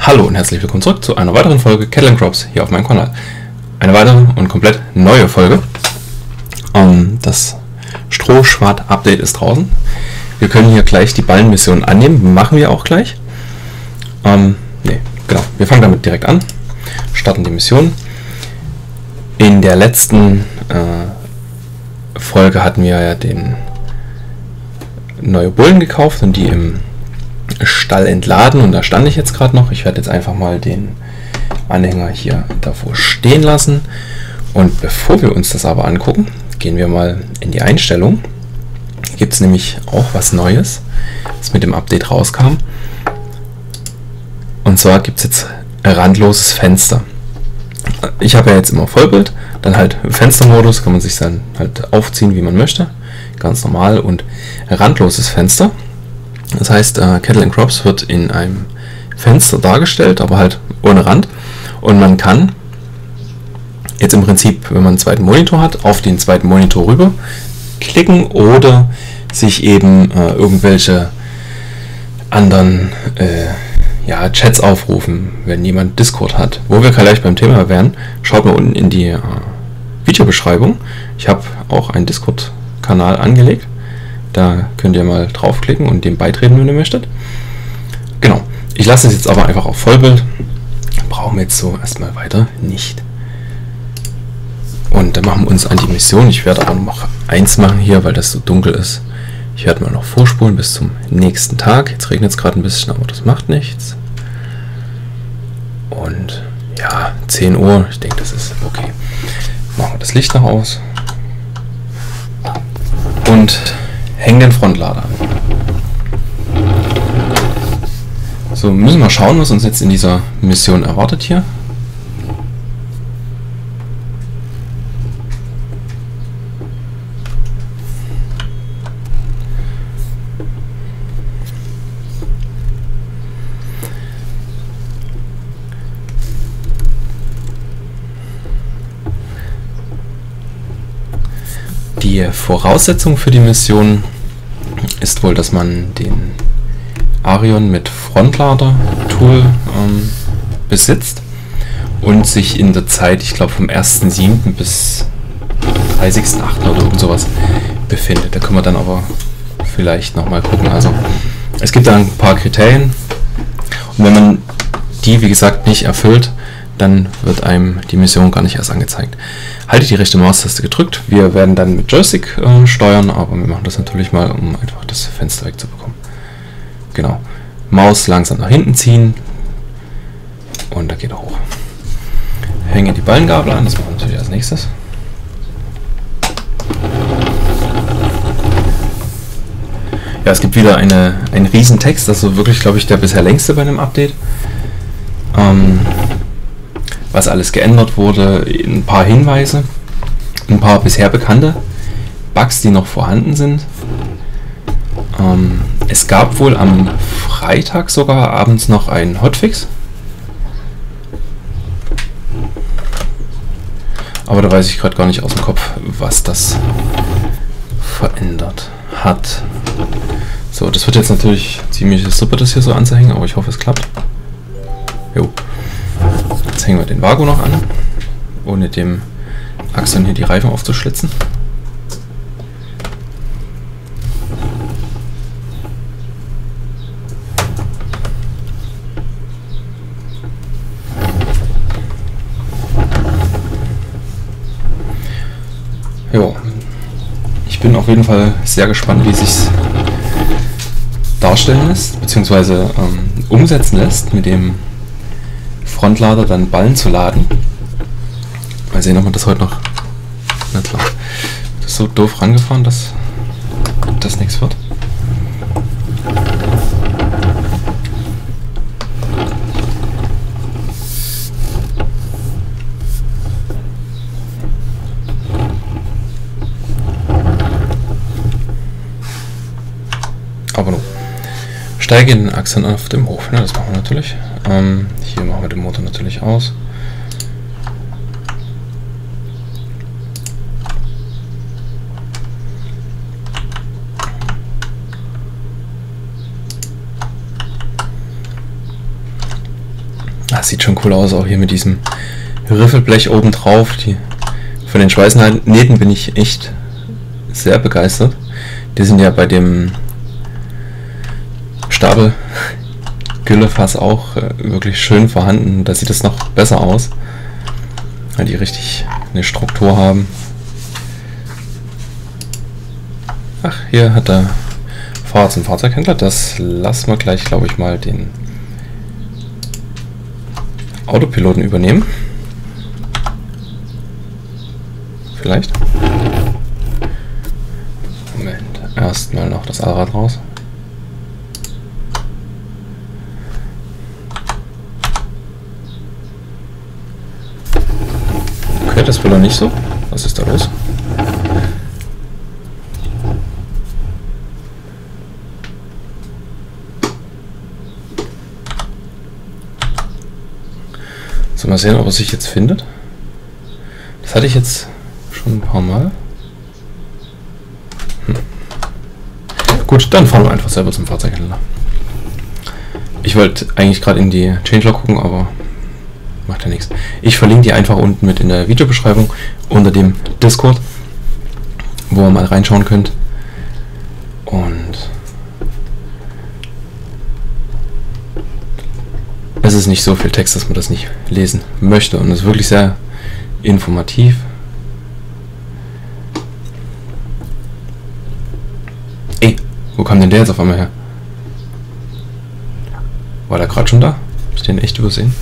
Hallo und herzlich willkommen zurück zu einer weiteren Folge Cattle & Crops hier auf meinem Kanal. Eine weitere und komplett neue Folge. Das Strohschwart-Update ist draußen. Wir können hier gleich die Ballenmission annehmen, machen wir auch gleich. Wir fangen damit direkt an, starten die Mission. In der letzten Folge hatten wir ja den neue Bullen gekauft und die im Stall entladen, und da stand ich jetzt gerade noch. Ich werde jetzt einfach mal den Anhänger hier davor stehen lassen, und bevor wir uns das aber angucken, gehen wir mal in die Einstellung. Hier gibt es nämlich auch was Neues, was mit dem Update rauskam, und zwar gibt es jetzt randloses Fenster. Ich habe ja jetzt immer Vollbild, dann halt Fenstermodus, kann man sich dann halt aufziehen, wie man möchte, ganz normal, und randloses Fenster. Das heißt, Cattle & Crops wird in einem Fenster dargestellt, aber halt ohne Rand. Und man kann jetzt im Prinzip, wenn man einen zweiten Monitor hat, auf den zweiten Monitor rüber klicken oder sich eben irgendwelche anderen Chats aufrufen, wenn jemand Discord hat. Wo wir gleich beim Thema wären, schaut mal unten in die Videobeschreibung. Ich habe auch einen Discord-Kanal angelegt. Da könnt ihr mal draufklicken und dem beitreten, wenn ihr möchtet. Genau. Ich lasse es jetzt aber einfach auf Vollbild. Brauchen wir jetzt so erstmal weiter nicht. Und dann machen wir uns an die Mission. Ich werde aber noch eins machen hier, weil das so dunkel ist. Ich werde mal noch vorspulen bis zum nächsten Tag. Jetzt regnet es gerade ein bisschen, aber das macht nichts. Und ja, 10 Uhr. Ich denke, das ist okay. Machen wir das Licht noch aus. Und hängen den Frontlader an. So, müssen wir schauen, was uns jetzt in dieser Mission erwartet hier. Die Voraussetzung für die Mission ist wohl, dass man den Arion mit Frontlader-Tool besitzt und sich in der Zeit, ich glaube vom 1.7. bis 30.8. oder irgend sowas befindet. Da können wir dann aber vielleicht nochmal gucken. Also es gibt da ein paar Kriterien, und wenn man die, wie gesagt, nicht erfüllt, dann wird einem die Mission gar nicht erst angezeigt. Haltet die rechte Maustaste gedrückt. Wir werden dann mit Joystick steuern, aber wir machen das natürlich mal, um einfach das Fenster wegzubekommen. Genau. Maus langsam nach hinten ziehen, und da geht er hoch. Hänge die Ballengabel an, das machen wir natürlich als nächstes. Ja, es gibt wieder einen riesen Text, das ist wirklich, glaube ich, der bisher längste bei einem Update. Was alles geändert wurde, ein paar Hinweise, ein paar bisher bekannte Bugs, die noch vorhanden sind. Es gab wohl am Freitag sogar abends noch einen Hotfix. Aber da weiß ich gerade gar nicht aus dem Kopf, was das verändert hat. So, das wird jetzt natürlich ziemlich super, das hier so anzuhängen, aber ich hoffe, es klappt. Jo. Jetzt hängen wir den Vago noch an, ohne dem Axon hier die Reifen aufzuschlitzen. Jo. Ich bin auf jeden Fall sehr gespannt, wie es sich darstellen lässt, beziehungsweise umsetzen lässt, mit dem Frontlader dann Ballen zu laden. Mal sehen, ob man das heute noch... Na klar. Das ist so doof rangefahren, dass das nichts wird. Aber nun. Steige in den Achsen auf dem Hof. Ja, das machen wir natürlich. Hier machen wir den Motor natürlich aus. Das sieht schon cool aus, auch hier mit diesem Riffelblech oben drauf. Von den Schweißnähten bin ich echt sehr begeistert. Die sind ja bei dem Stapel-Güllefass auch wirklich schön vorhanden. Da sieht es noch besser aus, weil die richtig eine Struktur haben. Ach, hier hat der Fahrer zum Fahrzeughändler. Das lassen wir gleich, glaube ich, mal den Autopiloten übernehmen. Vielleicht. Moment, erstmal noch das Allrad raus. Okay, das will er nicht so. Was ist da los? So, mal sehen, ob er sich jetzt findet. Das hatte ich jetzt schon ein paar Mal. Gut, dann fahren wir einfach selber zum Fahrzeughändler. Ich wollte eigentlich gerade in die Changelog gucken, aber macht ja nichts. Ich verlinke die einfach unten mit in der Videobeschreibung unter dem Discord, wo ihr mal reinschauen könnt. Und es ist nicht so viel Text, dass man das nicht lesen möchte, und es ist wirklich sehr informativ. Ey, wo kam denn der jetzt auf einmal her? War der gerade schon da? Hab ich den echt übersehen?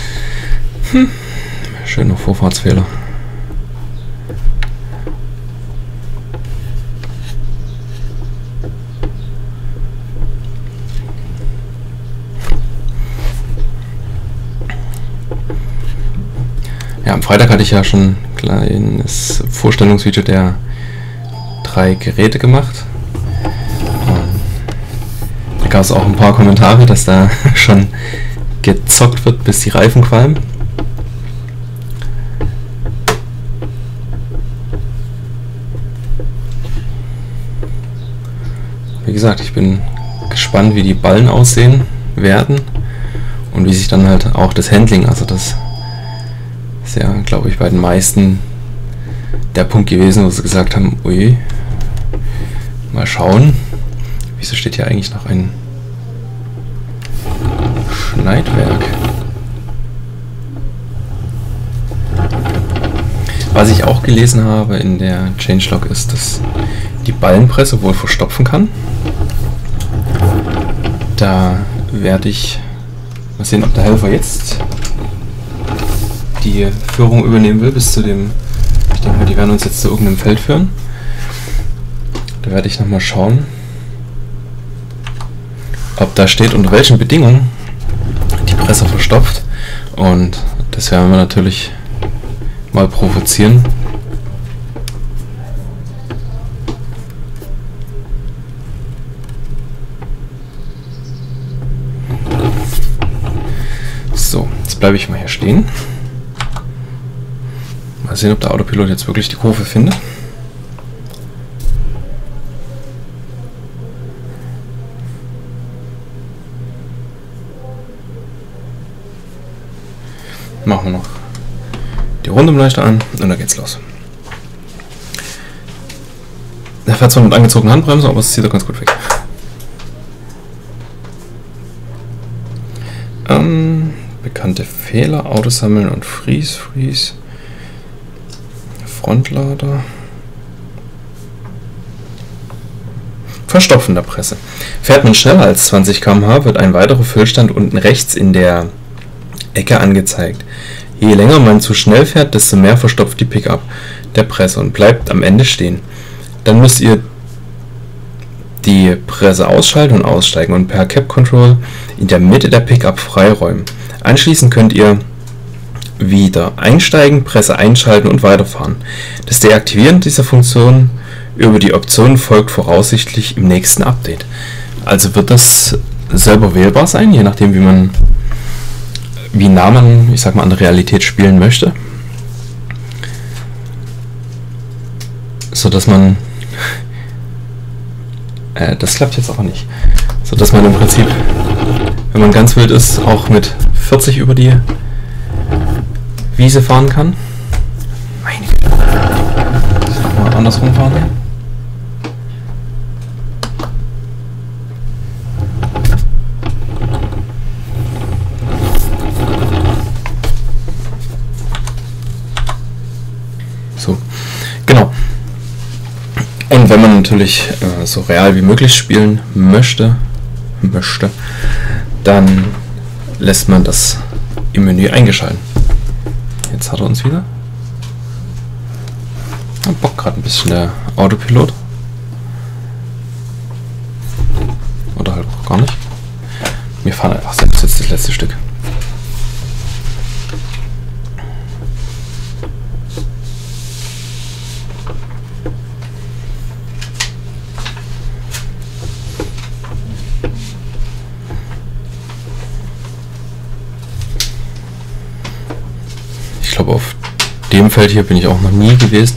Schöner Vorfahrtsfehler. Ja, am Freitag hatte ich ja schon ein kleines Vorstellungsvideo der 3 Geräte gemacht. Da gab es auch ein paar Kommentare, dass da schon gezockt wird, bis die Reifen qualmen. Wie gesagt, ich bin gespannt, wie die Ballen aussehen werden und wie sich dann halt auch das Handling, also das ist ja, glaube ich, bei den meisten der Punkt gewesen, wo sie gesagt haben, ui, mal schauen. Wieso steht hier eigentlich noch ein Schneidwerk? Was ich auch gelesen habe in der Changelog ist, dass die Ballenpresse wohl verstopfen kann. Da werde ich mal sehen, ob der Helfer jetzt die Führung übernehmen will bis zu dem, ich denke mal, die werden uns jetzt zu irgendeinem Feld führen. Da werde ich nochmal schauen, ob da steht, unter welchen Bedingungen die Presse verstopft, und das werden wir natürlich mal provozieren. So, jetzt bleibe ich mal hier stehen. Mal sehen, ob der Autopilot jetzt wirklich die Kurve findet. Machen wir noch die Rundumleuchter an und dann geht's los. Er fährt zwar mit angezogener Handbremse, aber es zieht er ganz gut weg. Bekannte Fehler, Auto sammeln und Freeze. Frontlader. Verstopfen der Presse. Fährt man schneller als 20 km/h, wird ein weiterer Füllstand unten rechts in der Ecke angezeigt. Je länger man zu schnell fährt, desto mehr verstopft die Pickup der Presse und bleibt am Ende stehen. Dann müsst ihr die Presse ausschalten und aussteigen und per Cap Control in der Mitte der Pickup freiräumen. Anschließend könnt ihr wieder einsteigen, Presse einschalten und weiterfahren. Das Deaktivieren dieser Funktion über die Optionen folgt voraussichtlich im nächsten Update. Also wird das selber wählbar sein, je nachdem wie nah man, ich sag mal, an der Realität spielen möchte. So dass man das klappt jetzt aber nicht. So dass man im Prinzip, wenn man ganz wild ist, auch mit 40 über die Wiese fahren kann. Meine Güte. Mal andersrum fahren. So, genau. Und wenn man natürlich so real wie möglich spielen möchte, dann lässt man das im Menü eingeschalten. Jetzt hat er uns wieder. Bock gerade ein bisschen der Autopilot. Oder halt auch gar nicht. Wir fahren einfach selbst jetzt das letzte Stück. Ich glaube, auf dem Feld hier bin ich auch noch nie gewesen.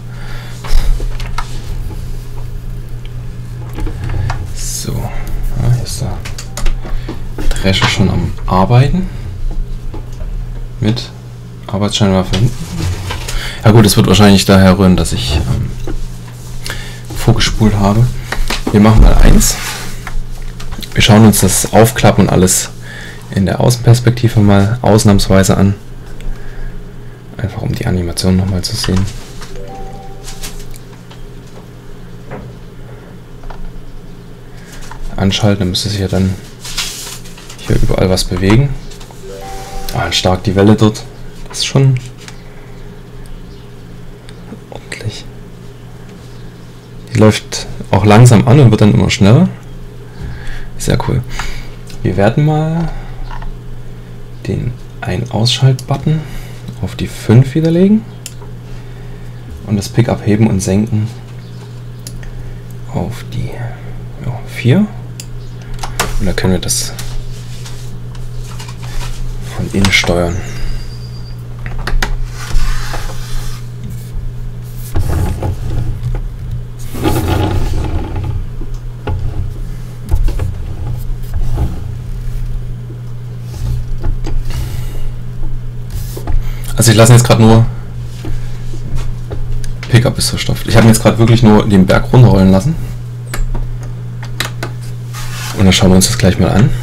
So, ja, hier ist der Drescher schon am Arbeiten. Mit Arbeitsscheinwerfer hinten. Ja gut, es wird wahrscheinlich daher rühren, dass ich vorgespult habe. Wir machen mal eins. Wir schauen uns das Aufklappen und alles in der Außenperspektive mal ausnahmsweise an. Einfach um die Animation nochmal zu sehen. Anschalten, dann müsste sich ja dann hier überall was bewegen. Ah, stark die Welle dort. Das ist schon ordentlich. Die läuft auch langsam an und wird dann immer schneller. Sehr cool. Wir werden mal den Ein-Ausschalt-Button auf die 5 widerlegen und das Pickup heben und senken auf die 4. Und da können wir das von innen steuern. Also ich lasse jetzt gerade nur Pickup ist verstopft. Ich habe jetzt gerade wirklich nur den Berg runterrollen lassen. Und dann schauen wir uns das gleich mal an.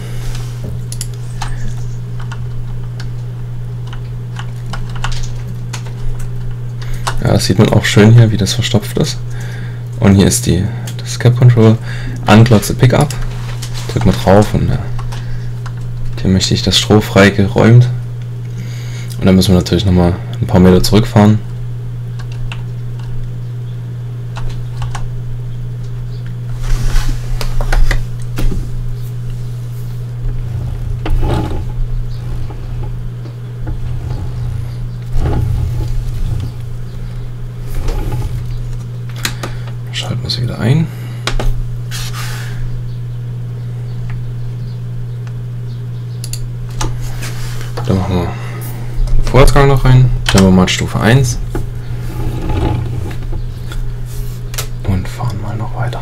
Ja, das sieht man auch schön hier, wie das verstopft ist. Und hier ist das Cap Control. Unlock the Pickup. Drücken wir drauf und hier möchte ich das Stroh frei geräumt. Und dann müssen wir natürlich nochmal ein paar Meter zurückfahren. Schalten wir sie wieder ein. Dann machen wir Vorwärtsgang noch rein, stellen wir mal Stufe 1 und fahren mal noch weiter.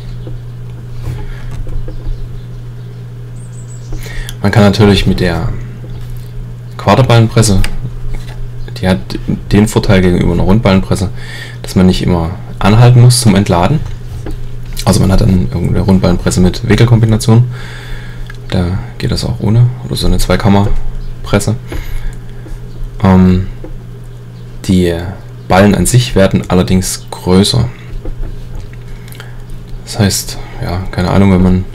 Man kann natürlich mit der Quaderballenpresse, die hat den Vorteil gegenüber einer Rundballenpresse, dass man nicht immer anhalten muss zum Entladen. Also man hat dann irgendeine Rundballenpresse mit Wickelkombination, da geht das auch ohne, oder so eine Zweikammerpresse. Die Ballen an sich werden allerdings größer. Das heißt, ja, keine Ahnung, wenn man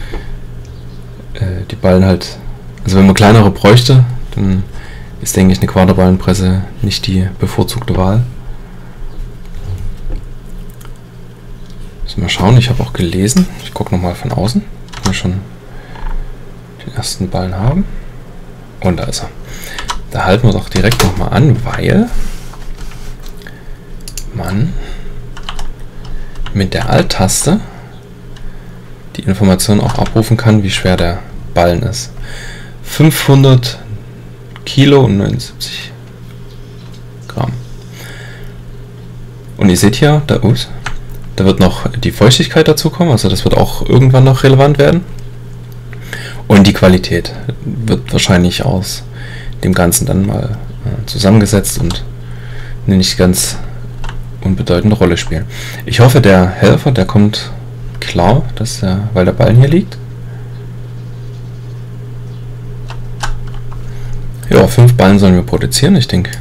die Ballen halt, also wenn man kleinere bräuchte, dann ist, denke ich, eine Quaderballenpresse nicht die bevorzugte Wahl. Müssen wir mal schauen, ich habe auch gelesen, ich gucke nochmal von außen, ob wir schon den ersten Ballen haben. Und da ist er. Da halten wir doch direkt nochmal an, weil man mit der Alt-Taste die Information auch abrufen kann, wie schwer der Ballen ist. 500 Kilo und 79 Gramm. Und ihr seht hier, da wird noch die Feuchtigkeit dazu kommen, also das wird auch irgendwann noch relevant werden. Und die Qualität wird wahrscheinlich aus dem Ganzen dann mal zusammengesetzt und eine nicht ganz unbedeutende Rolle spielen. Ich hoffe, der Helfer, der kommt klar, weil der Ballen hier liegt. Ja, 5 Ballen sollen wir produzieren. Ich denke,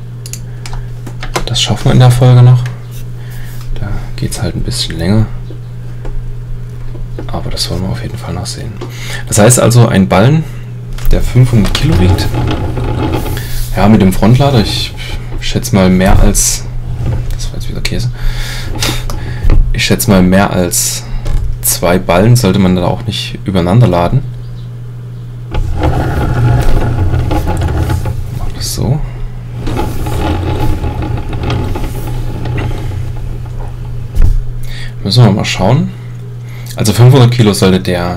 das schaffen wir in der Folge noch. Da geht es halt ein bisschen länger. Aber das wollen wir auf jeden Fall noch sehen. Das heißt also, ein Ballen, der 500 Kilo wiegt. Ja, mit dem Frontlader, ich schätze mal mehr als... Das war jetzt wieder Käse. Ich schätze mal mehr als 2 Ballen sollte man da auch nicht übereinander laden. Ich mach das so. Müssen wir mal schauen. Also 500 Kilo sollte der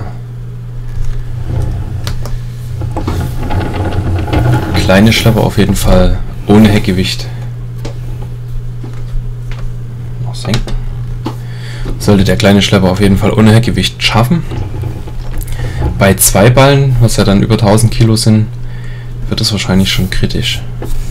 kleine Schlepper auf jeden Fall ohne Heckgewicht noch senken. Sollte der kleine Schlepper auf jeden Fall ohne Heckgewicht schaffen. Bei 2 Ballen, was ja dann über 1000 Kilo sind, wird es wahrscheinlich schon kritisch.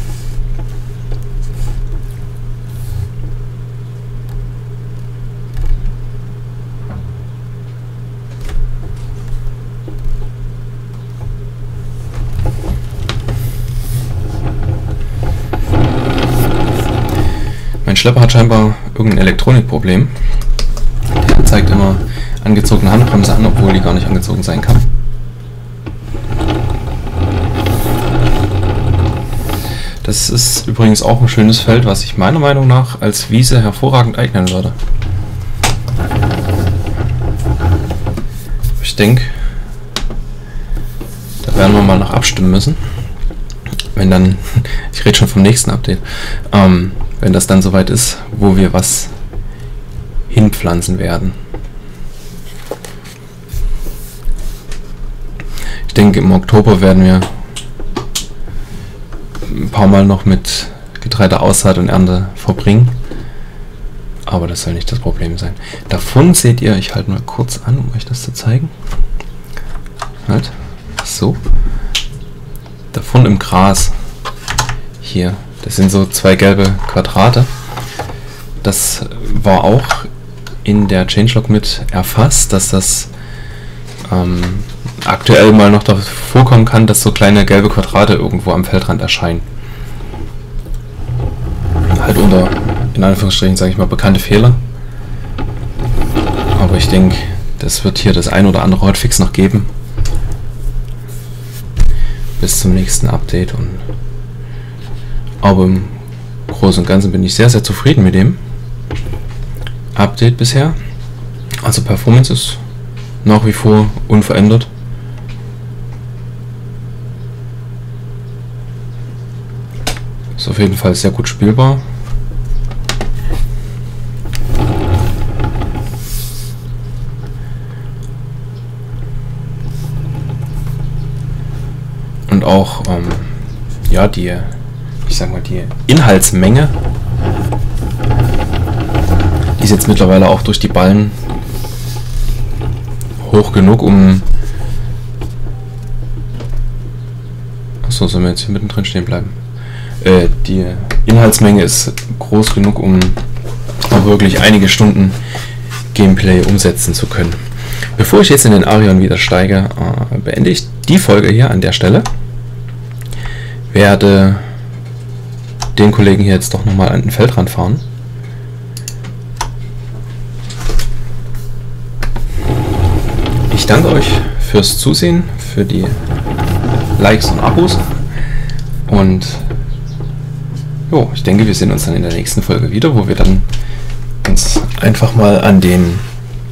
Mein Schlepper hat scheinbar irgendein Elektronikproblem. Der zeigt immer angezogene Handbremse an, obwohl die gar nicht angezogen sein kann. Das ist übrigens auch ein schönes Feld, was sich meiner Meinung nach als Wiese hervorragend eignen würde. Ich denke, da werden wir mal noch abstimmen müssen. Wenn dann, ich rede schon vom nächsten Update, wenn das dann soweit ist, wo wir was hinpflanzen werden. Ich denke, im Oktober werden wir ein paar Mal noch mit Getreideaussaat und Ernte verbringen. Aber das soll nicht das Problem sein. Davon seht ihr, ich halte mal kurz an, um euch das zu zeigen. Halt, so. Davon im Gras. Hier. Das sind so 2 gelbe Quadrate. Das war auch in der Changelog mit erfasst, dass das aktuell mal noch davor kommen kann, dass so kleine gelbe Quadrate irgendwo am Feldrand erscheinen. Halt unter, in Anführungsstrichen, sage ich mal, bekannte Fehler. Aber ich denke, das wird hier das ein oder andere Hotfix noch geben. Bis zum nächsten Update. Aber im Großen und Ganzen bin ich sehr, sehr zufrieden mit dem Update bisher. Also Performance ist nach wie vor unverändert. Ist auf jeden Fall sehr gut spielbar. Und auch ja, die Inhaltsmenge, die ist jetzt mittlerweile auch durch die Ballen hoch genug, um... Achso, sollen wir jetzt hier mittendrin stehen bleiben? Die Inhaltsmenge ist groß genug, um auch wirklich einige Stunden Gameplay umsetzen zu können. Bevor ich jetzt in den Arion wieder steige, beende ich die Folge hier an der Stelle. Werde den Kollegen hier jetzt doch nochmal an den Feldrand fahren. Ich danke euch fürs Zusehen, für die Likes und Abos und jo, ich denke, wir sehen uns dann in der nächsten Folge wieder, wo wir dann uns einfach mal an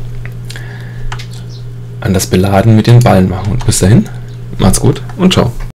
das Beladen mit den Ballen machen. Und bis dahin, macht's gut und ciao.